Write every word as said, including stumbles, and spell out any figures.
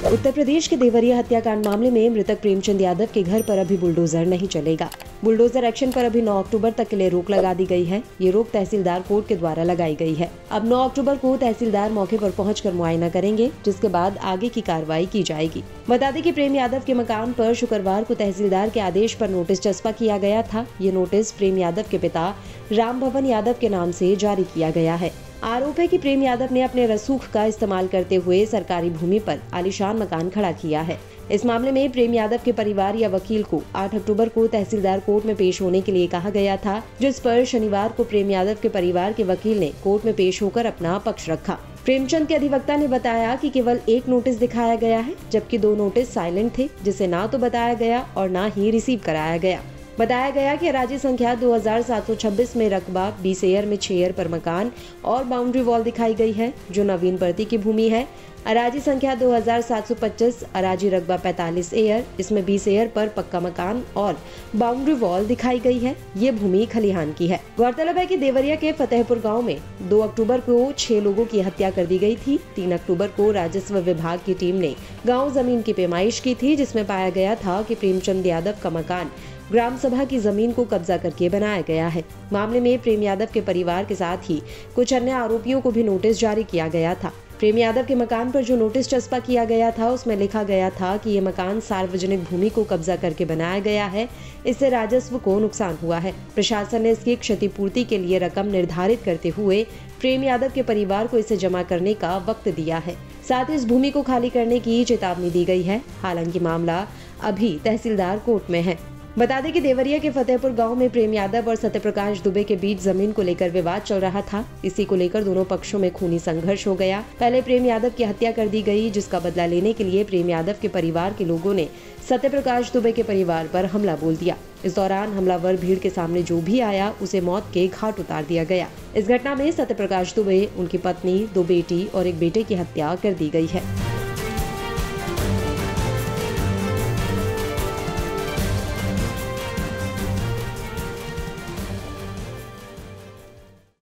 उत्तर प्रदेश के देवरिया हत्याकांड मामले में मृतक प्रेमचंद यादव के घर पर अभी बुलडोजर नहीं चलेगा। बुलडोजर एक्शन पर अभी नौ अक्टूबर तक के लिए रोक लगा दी गई है। ये रोक तहसीलदार कोर्ट के द्वारा लगाई गई है। अब नौ अक्टूबर को तहसीलदार मौके पर पहुंचकर मुआयना करेंगे, जिसके बाद आगे की कार्रवाई की जाएगी। बता दें कि प्रेम यादव के मकान पर शुक्रवार को तहसीलदार के आदेश पर नोटिस चस्पा किया गया था। ये नोटिस प्रेम यादव के पिता राम भवन यादव के नाम से जारी किया गया है। आरोप है कि प्रेम यादव ने अपने रसूख का इस्तेमाल करते हुए सरकारी भूमि पर आलीशान मकान खड़ा किया है। इस मामले में प्रेम यादव के परिवार या वकील को आठ अक्टूबर को तहसीलदार कोर्ट में पेश होने के लिए कहा गया था, जिस पर शनिवार को प्रेम यादव के परिवार के वकील ने कोर्ट में पेश होकर अपना पक्ष रखा। प्रेमचंद के अधिवक्ता ने बताया कि केवल एक नोटिस दिखाया गया है, जबकि दो नोटिस साइलेंट थे, जिसे ना तो बताया गया और ना ही रिसीव कराया गया। बताया गया कि अराजी संख्या दो हजार सात सौ छब्बीस में रकबा बीस एयर में छह एयर पर मकान और बाउंड्री वॉल दिखाई गई है, जो नवीन प्रति की भूमि है। अराजी संख्या दो हजार सात सौ पच्चीस अराजी रकबा पैंतालीस एयर, इसमें बीस एयर पर पक्का मकान और बाउंड्री वॉल दिखाई गई है। ये भूमि खलिहान की है। गौरतलब है कि देवरिया के फतेहपुर गांव में दो अक्टूबर को छह लोगों की हत्या कर दी गई थी। तीन अक्टूबर को राजस्व विभाग की टीम ने गाँव जमीन की पैमाइश की थी, जिसमें पाया गया था कि प्रेमचंद यादव का मकान ग्राम सभा की जमीन को कब्जा करके बनाया गया है। मामले में प्रेम यादव के परिवार के साथ ही कुछ अन्य आरोपियों को भी नोटिस जारी किया गया था। प्रेम यादव के मकान पर जो नोटिस चस्पा किया गया था, उसमें लिखा गया था कि ये मकान सार्वजनिक भूमि को कब्जा करके बनाया गया है, इससे राजस्व को नुकसान हुआ है। प्रशासन ने इसकी क्षतिपूर्ति के लिए रकम निर्धारित करते हुए प्रेम यादव के परिवार को इसे जमा करने का वक्त दिया है। साथ ही इस भूमि को खाली करने की चेतावनी दी गई है। हालांकि मामला अभी तहसीलदार कोर्ट में है। बता दें कि देवरिया के फतेहपुर गांव में प्रेम यादव और सत्यप्रकाश दुबे के बीच जमीन को लेकर विवाद चल रहा था। इसी को लेकर दोनों पक्षों में खूनी संघर्ष हो गया। पहले प्रेम यादव की हत्या कर दी गई, जिसका बदला लेने के लिए प्रेम यादव के परिवार के लोगों ने सत्यप्रकाश दुबे के परिवार पर हमला बोल दिया। इस दौरान हमलावर भीड़ के सामने जो भी आया उसे मौत के घाट उतार दिया गया। इस घटना में सत्यप्रकाश दुबे, उनकी पत्नी, दो बेटी और एक बेटे की हत्या कर दी गई है।